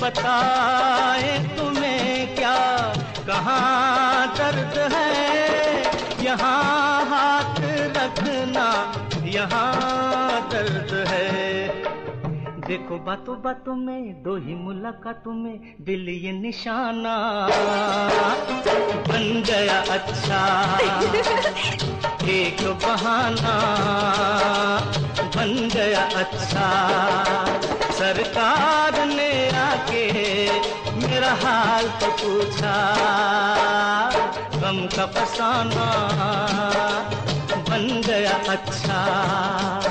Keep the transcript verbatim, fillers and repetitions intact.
बताए तुम्हें क्या कहाँ दर्द है, यहाँ हाथ रखना यहाँ दर्द है। देखो बातों बातों में, दो ही मुलाकातों में दिल ये निशाना बन गया अच्छा, एक बहाना बन गया अच्छा। सरकार ने आके मेरा हाल तो पूछा, गम का फसाना बन गया अच्छा।